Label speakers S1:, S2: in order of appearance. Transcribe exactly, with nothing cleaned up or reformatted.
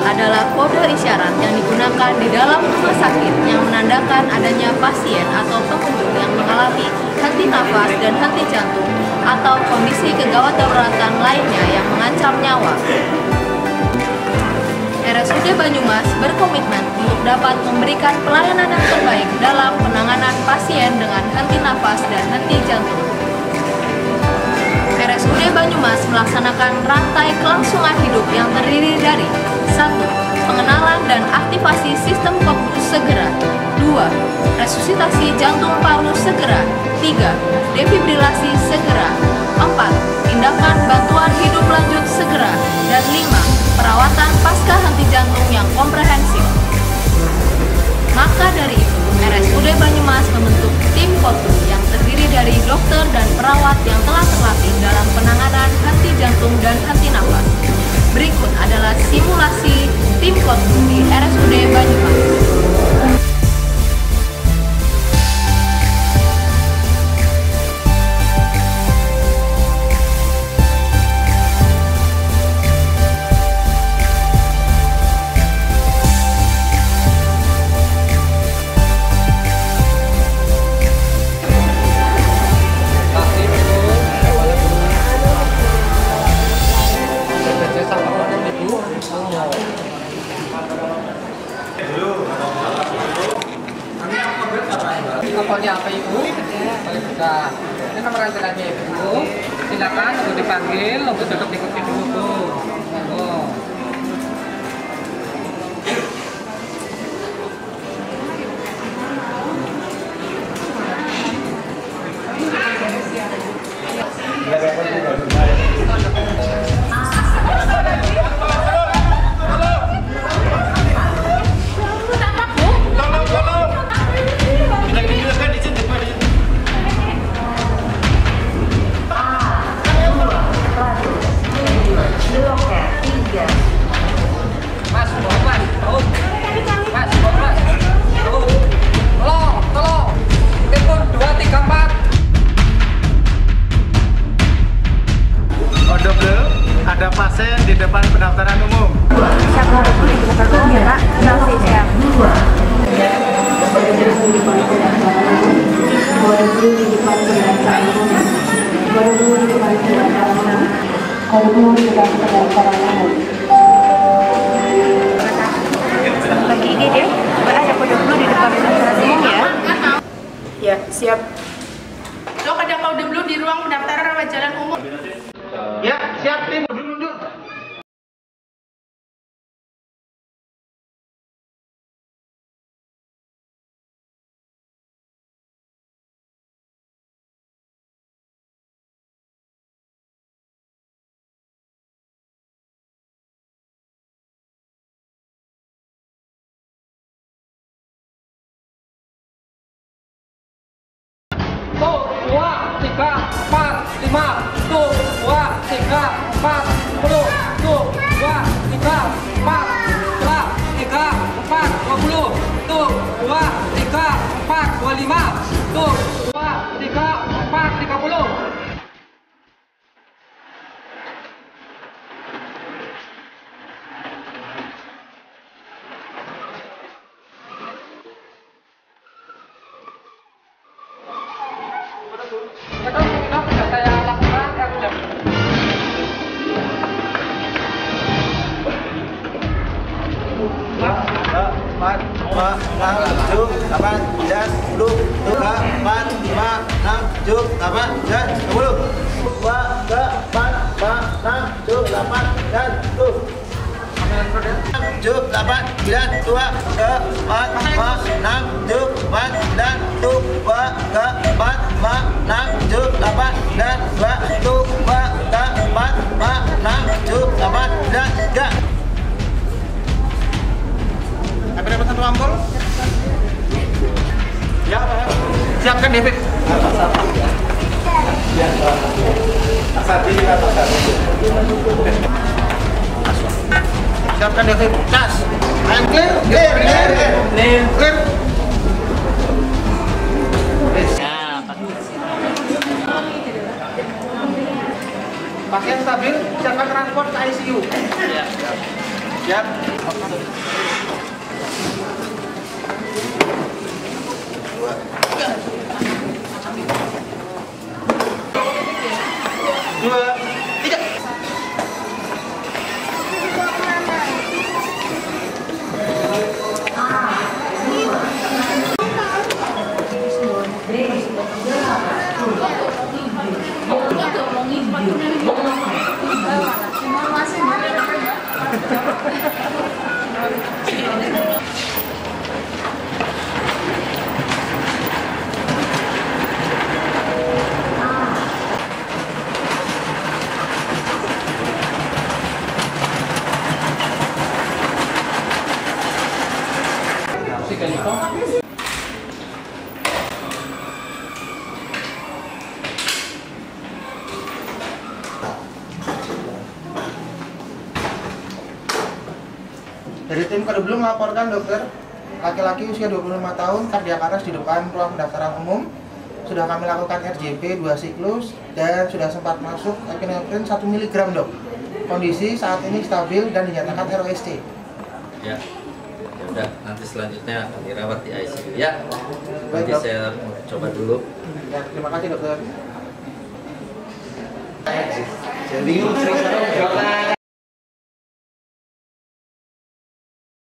S1: adalah kode isyarat yang digunakan di dalam rumah sakit yang menandakan adanya pasien atau pengunjung yang mengalami henti nafas dan henti jantung atau kondisi kegawat daruratan lainnya yang mengancam nyawa. R S U D Banyumas berkomitmen untuk dapat memberikan pelayanan yang terbaik dalam penanganan pasien dengan henti nafas dan henti jantung. R S U D Banyumas melaksanakan rantai kelangsungan hidup yang terdiri dari satu. Pengenalan dan aktivasi sistem Koktus segera. Dua. Resusitasi jantung paru segera. Tiga. Defibrilasi segera. Empat. Tindakan bantuan hidup lanjut segera. Dan lima. Perawatan pasca henti jantung yang komprehensif. Maka dari itu, R S U D Banyumas membentuk tim Koktus yang terdiri dari dokter dan perawat yang telah terlatih dalam penanganan henti jantung dan henti nafas. Berikut adalah simulasi tim Koktus di R S U D Banyumas.
S2: Nomornya apa Ibu? Boleh buka. Ini nomor antriannya Ibu. Silakan untuk dipanggil, untuk duduk di kursi dulu Bu. Monggo.
S3: Ada pasien di depan pendaftaran umum.
S4: Siap nomor dulu di pendaftaran umum ya Kak? Masih siap. Dua. Kode dulu di depan pendaftaran umum. Kode dulu di depan pendaftaran umum. Kode dulu di depan pendaftaran umum. Bagi I G D, ada kode dulu di depan pendaftaran umum ya? Ya, siap.
S5: Dok, ada kode blue di ruang pendaftaran rawat jalan umum.
S3: Ya, siap tim. Mundur.
S2: Tuh, dua, tiga, empat, lima. Tuh, dua, tiga, empat, sepuluh. Tuh, dua, tiga, empat, dua, tiga, empat, dua puluh. Tuh, dua, tiga, empat, dua lima. Tuh, dua, tiga, empat, tiga puluh. Betul, betul, sudah saya lakukan, saya sudah.
S3: empat, lima, enam, tujuh, delapan, sembilan, sepuluh, tiga, empat, lima, enam, tujuh, delapan, sembilan, sepuluh, dua, tiga, empat, lima, enam, tujuh, delapan, sembilan, sepuluh, tujuh, delapan, sembilan, dua, tiga, empat, lima, enam, tujuh, delapan, sembilan, dua, tiga, empat, lima, enam, tujuh, delapan, sembilan, dua, dua, tiga, empat, lima, enam, tujuh, delapan, sembilan, tiga. Ada dapat satu ampul? Ya, Pak. Siapkan David. Siapkan David. Cas. And clear. Clear. Clear. Clear. Clear. Pasien stabil, siapkan transport ke I C U. Siap. Dua. Dua. Tiga.
S6: Dari tim Kedublu melaporkan dokter, laki-laki usia dua puluh lima tahun, kardiak aras di depan ruang pendaftaran umum. Sudah kami lakukan R J P dua siklus dan sudah sempat masuk epinefrin satu miligram dok. Kondisi saat ini stabil dan dinyatakan R O S T.
S7: Ya, ya udah, nanti selanjutnya akan dirawat di I C U ya.
S6: Baik,
S7: Nanti
S6: dok.
S7: saya coba dulu.
S6: Ya, terima kasih dokter.
S3: Saya bingung sering